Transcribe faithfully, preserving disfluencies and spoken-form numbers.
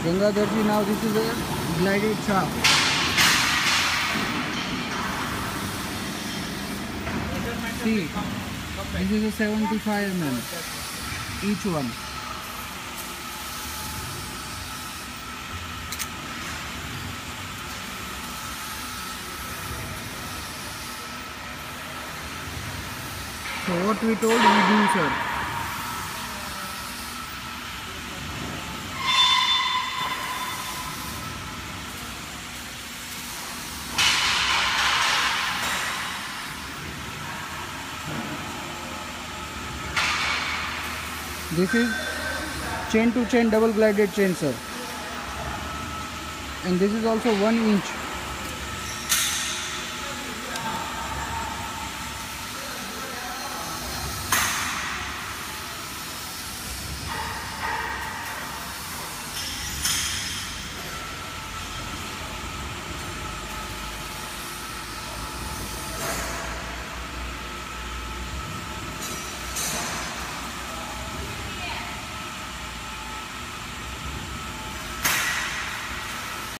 Gangadharji, now this is a glided shaft. See, this is a seventy-five millimeter each one. So what we told, we do, sir. This is chain to chain double glided chain, sir. And this is also one inch.